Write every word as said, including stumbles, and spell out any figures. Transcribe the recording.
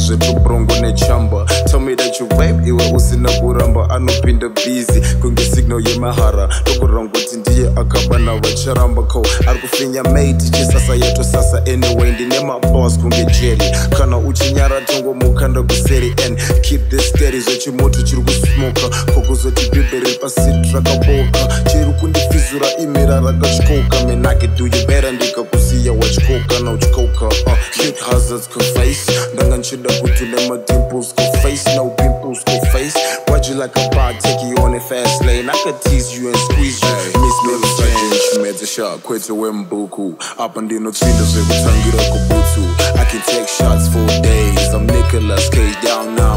zvetubrongo nechamba. Tell me that you rape iwe usina kuramba anopinda busy kunge signal yemahara ndokurangoti ndiye akabana vacharamba ko ari kufinya mate chisasa yeto sasa anyway ndine maboss kunge jelly kana uchinyara tongo mukanda kuseri and keep this steady zvechimoto chiri kusmoka kokuzoti biberi pasiti rakaboka chiri kundifizura imira rakachikoka menake do you better ndikakusiya wachikoka na uchikoka uh, shit hazards ko face ndanga nchida kuti nemadimples ko face no pimples ko face why'd you like a bad take you on a fast lane I could tease you and squeeze you hey, miss me chimedza shot kwete wembuku apa ndinotsinda zvekutangira kubutsu I can take shots for days I'm Nicolas Cage down now